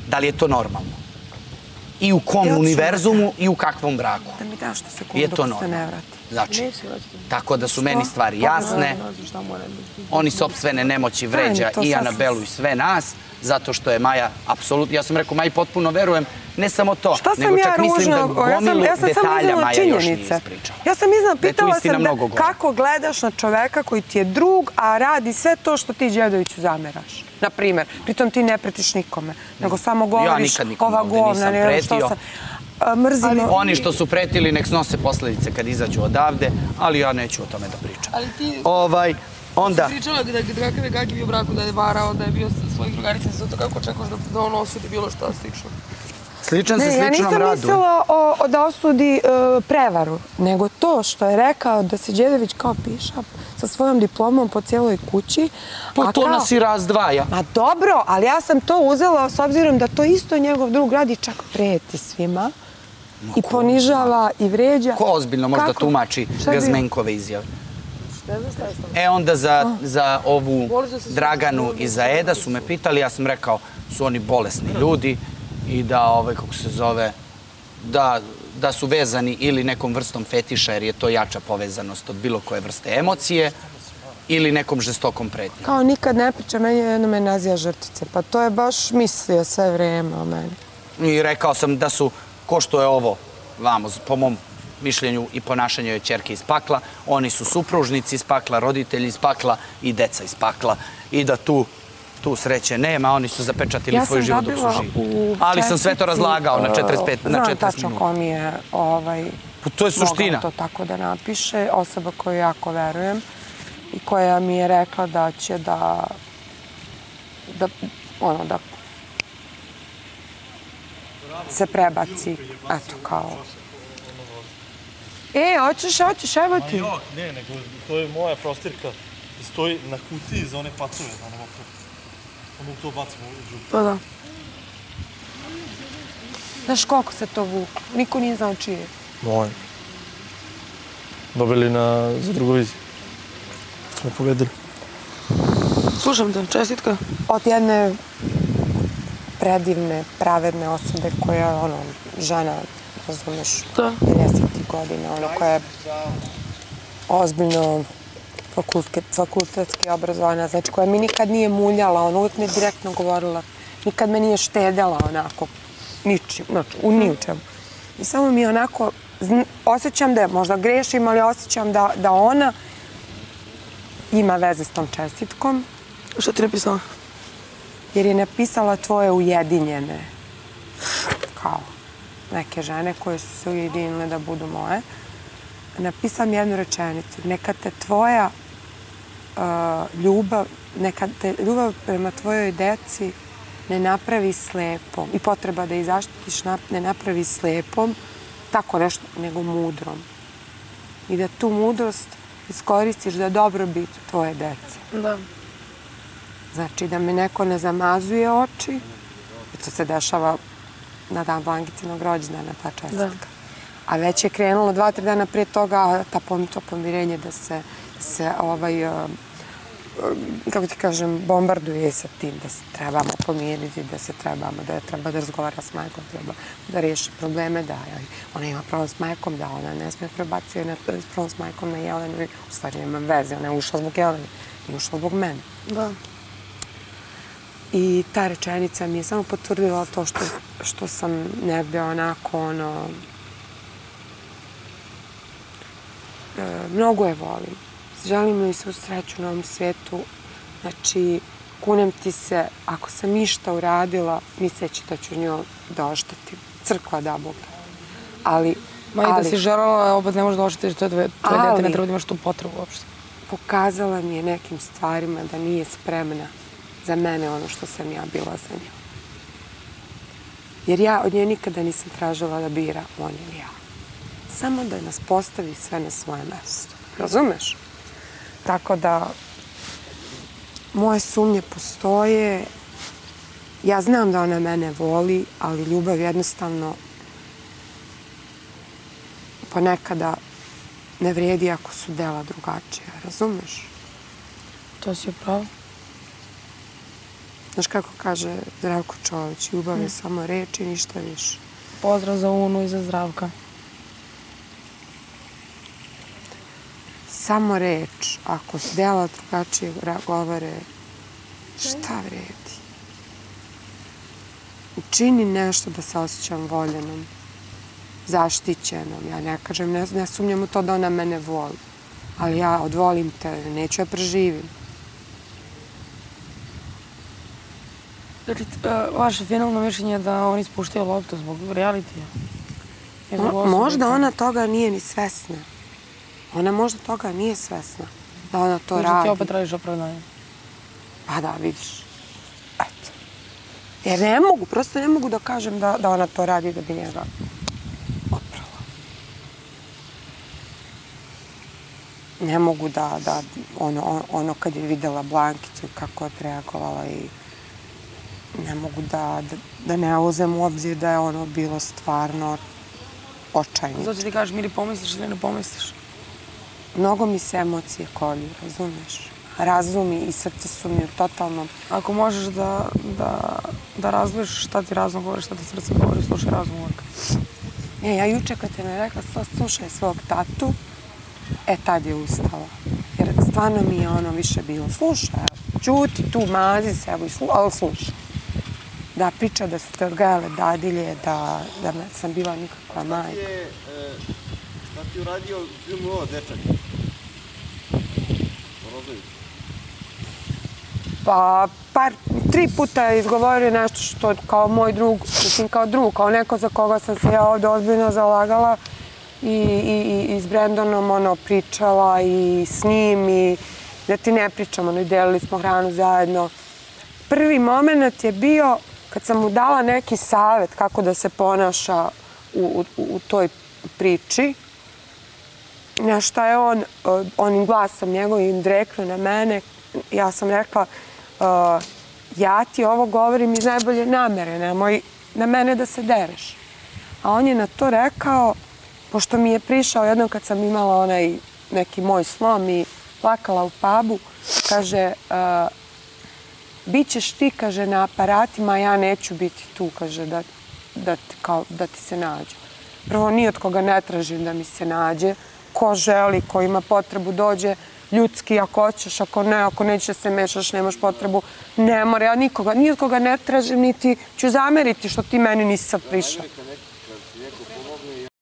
Da li je to normalno? I u kom univerzumu i u kakvom braku? Da mi daš što sekundu dok se ne vrati. Znači, tako da su meni stvari jasne. Oni sopstvene nemoći vređa i Anabelu i sve nas, zato što je Maja apsolutno... Ja sam rekao, Maji potpuno verujem, ne samo to, nego čak mislim da gomilu detalja Maja još nije ispričala. Ja sam pitala sam kako gledaš na čoveka koji ti je drug, a radi sve to što ti Đedoviću zameraš. Naprimjer, pritom ti ne pretiš nikome, nego samo govoriš ova govna, ne što sam... Oni što su pretili nek snose posljedice kad izađu odavde, ali ja neću o tome da pričam. Ali ti onda... si pričala da je Gagi bio u braku, da je varao, da je bio sa svojim drugaricama, zato kako očekuješ da on osudi bilo šta slično? Sličan se sličnom radu. Ja nisam mislila da osudi prevaru, nego to što je rekao da se Đedović kao piša sa svojom diplomom po cijeloj kući. Pa to nas i razdvaja. Ma dobro, ali ja sam to uzela s obzirom da to isto njegov drug radi, čak preti svima. I ponižava i vređa. Ko ozbiljno možda tumači Gazmenkove izjave? Onda za ovu Draganu i za Eda su me pitali, ja sam rekao su oni bolesni ljudi i da, kako se zove, da su vezani ili nekom vrstom fetiša, jer je to jača povezanost od bilo koje vrste emocije, ili nekom žestokom pretnjom. Kao nikad ne priča, meni jedno me naziva žrtvice, pa to je baš mislio sve vreme o meni. I rekao sam da su, ko što je ovo, vamo, po mom mišljenju i ponašanju je ćerke iz pakla, oni su supružnici iz pakla, roditelji iz pakla i deca iz pakla. I da tu sreće nema, oni su zapečatili svoj život dok su živi. Ali sam sve to razlagao na 45 minuta. Znam tačno ko mi je to je suština. mogao to tako da napiše. Osoba koju jako verujem i koja mi je rekla da će da se prebaci, eto, kao... hoćeš, evo ti. Ne, nego to je moja prostirka. Stoji na kutiji za one pacove, da nema to. Ono to bacimo u džupu. Pa da. Znaš koliko se to vuku? Niko nije znao čije. Moje. Dobili za Drugovizi. Smo pobedili. Slušam te, čestitka. Od jedne predivne, pravedne osobe koja je žena, razumeš, 50 godina, koja je ozbiljno fakultetski obrazovana, znači koja mi nikad nije muljala, ona uvijek mi je direktno govorila, nikad me nije štedela onako, ničim, znači, ni u čemu. I samo mi onako, osjećam da možda grešim, ali osjećam da ona ima veze s tom čestitkom. Što ti napisala? Jer je napisala tvoje ujedinjene, kao neke žene koje su se ujedinile da budu moje. Napisam jednu rečenicu. Neka te tvoja ljubav prema tvojoj deci ne napravi slepom i potreba da ih zaštitiš ne napravi slepom, tako nešto, nego mudrom. I da tu mudrost iskoristiš za dobrobit tvoje dece. Da. Znači da mi neko ne zamazuje oči, to se dešava na dan Blankicinog rođendana, ta čestitka. A već je krenulo 2-3 dana prije toga to pomirenje da se kako ti kažem, bombarduje sa tim da se trebamo pomiriti, da treba da razgovara s majkom, treba da riješi probleme, da ona ima problem s majkom, da ona ne smije prebaciti problem s majkom na Jelenu. U stvari nema veze, ona je ušla zbog Jelene i ušla zbog mene. Da. I ta rečenica mi je samo potvrdila to što sam negde onako, mnogo je volim. Želim joj svu sreću na ovom svijetu. Znači, kunem ti se, ako sam išta uradila, misleći da ću njoj da oštetim. Crkva da Boga. Ali... Ma i da si želala, opet ne možeš da oštetiš, to je tvoje dete, ne treba da imaš tu potrebu uopšte. Pokazala mi je nekim stvarima da nije spremna za mene ono što sam ja bila za nju. Jer ja od nje nikada nisam tražila da bira on ili ja. Samo da nas postavi sve na svoje mesto. Razumeš? Tako da moje sumnje postoje. Ja znam da ona mene voli, ali ljubav jednostavno ponekada ne vrijedi ako su dela drugačija. Razumeš? To si upravo. Znaš kako kaže Zdravko Čović, ljubav je samo reč i ništa više. Pozdrav za Unu i za Zdravka. Samo reč, ako dela drugačije govore, šta vredi? Učini nešto da se osjećam voljenom, zaštićenom. Ja ne kažem, ne sumnjam u to da ona mene voli. Ali ja odvolim te, neću je preživim. Znači, vaše finalno mišljenje je da oni spuštaju loptu zbog realitija? Možda ona toga nije ni svesna. Ona možda toga nije svesna. Da ona to radi. Možda ti opet radiš opravdanje. Pa da, vidiš. Eto. Jer ne mogu, prosto ne mogu da kažem da ona to radi da bi njega otprala. Ne mogu da ono kad je videla Blankicu kako je reagovala i ne mogu da ne uzem u obzir da je ono bilo stvarno očajničko. Zato ti kažeš, Miri, pomisliš ili ne pomisliš? Mnogo mi se emocije kolju, razumeš? Razum i srce su mi u totalnom... Ako možeš da razliš šta ti razum govori, šta ti srce govori, slušaj razum uvijek. Ja juče kad te me rekla slušaj svog tatu, tad je ustala. Jer stvarno mi je ono više bilo slušaj, čuti tu, mazi se, ali slušaj. Da priča da su te odgajale dadilje, da sam bila nikakva majka. Šta ti uradio GMO, dečak? Rozović. Pa, 3 puta je izgovorio nešto što kao moj drug, mislim kao drug, kao neko za koga sam se ja ovdje ozbiljno zalagala i s Brandonom pričala i s njim i da ti ne pričam, i delili smo hranu zajedno. Prvi moment je bio kad sam mu dala neki savjet kako da se ponaša u toj priči. Na šta je on, onim glasom njegovim direktno na mene, ja sam rekla, ja ti ovo govorim iz najbolje namere, nemoj na mene da se dereš. A on je na to rekao, pošto mi je prišao jednom kad sam imala onaj neki moj slom i plakala u pubu, kaže, Bićeš ti, kaže, na aparatima, ja neću biti tu, kaže, da ti se nađe. Prvo, ni od koga ne tražim da mi se nađe. Ko želi, ko ima potrebu, dođe ljudski, ako hoćeš, ako ne, ako nećeš se mešaš, nemaš potrebu, ne mora. Ja nikoga, ni od koga ne tražim, niti ću zameriti što ti meni nisi sad prišao.